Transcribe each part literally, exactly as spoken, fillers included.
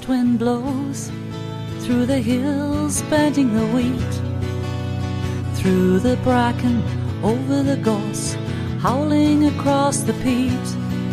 wind blows through the hills, bending the wheat, through the bracken, over the gorse, howling across the peat.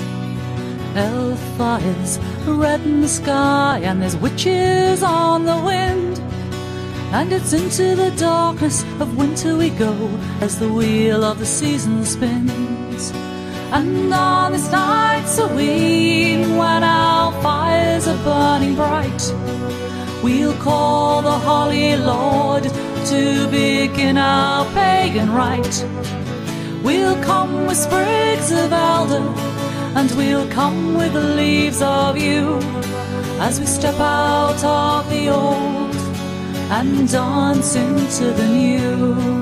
Hellfires redden the sky, and there's witches on the wind, and it's into the darkness of winter we go as the wheel of the season spins. And on this night serene, when our fires are burning bright, we'll call the Holy Lord to begin our pagan rite. We'll come with sprigs of elder, and we'll come with the leaves of yew, as we step out of the old and dance into the new.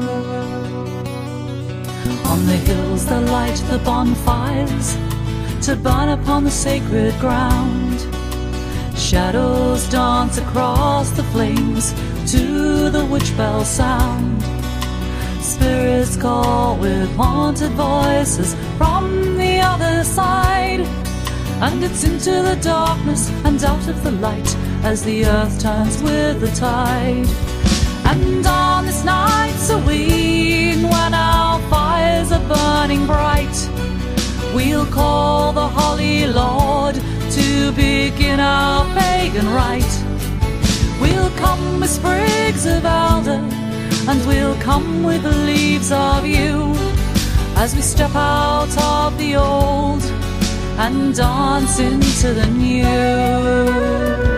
On the hills they'll light the bonfires to burn upon the sacred ground. Shadows dance across the flames to the witch bell sound. Spirits call with haunted voices from the other side, and it's into the darkness and out of the light as the earth turns with the tide. And on this night serene, when our fires are burning bright, we'll call the Holy Lord to begin our pagan rite. We'll come with sprigs of elder, and we'll come with the leaves of yew, as we step out of the old and dance into the new.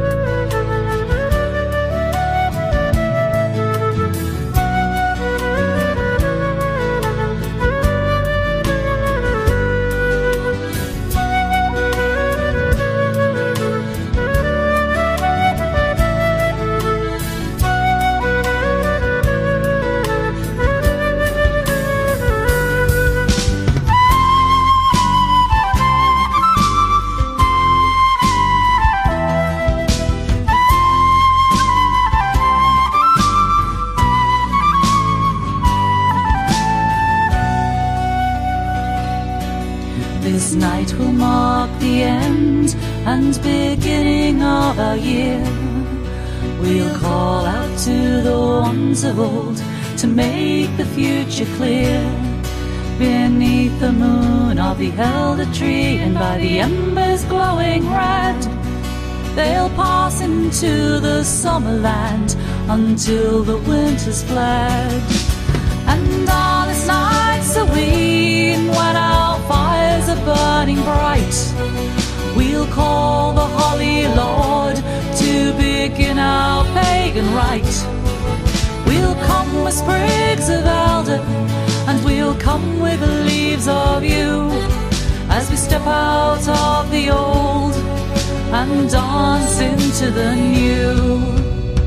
This night will mark the end and beginning of our year. We'll call out to the ones of old to make the future clear. Beneath the moon of the elder tree, and by the embers glowing red, they'll pass into the summer land until the winter's fled. And on this night serene, when our fires are burning bright, we'll call the Holy Lord to begin our pagan rite. We'll come with sprigs of elder, and we'll come with the leaves of yew, as we step out of the old and dance into the new.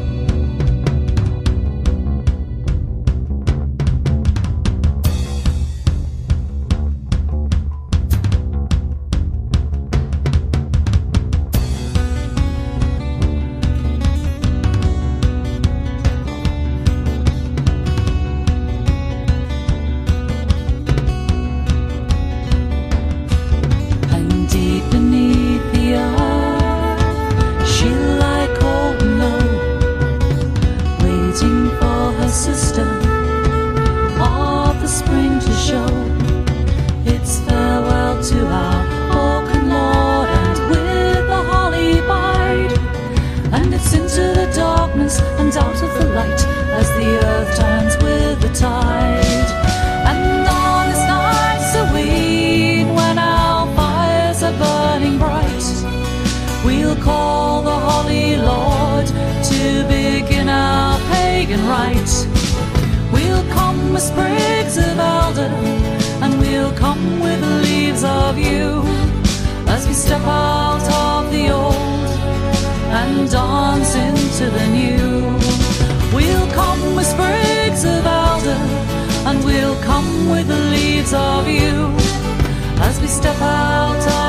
Sister of the spring to show its farewell to our broken Lord, and with the holly bide, and it's into the darkness and out of the light as the earth turns with the tide. And on this night serene, when our fires are burning bright, we'll call the Holy Lord to begin our pagan rite. We'll come with sprigs of elder, and we'll come with the leaves of yew, as we step out of the old and dance into the new. We'll come with sprigs of elder, and we'll come with the leaves of yew, as we step out of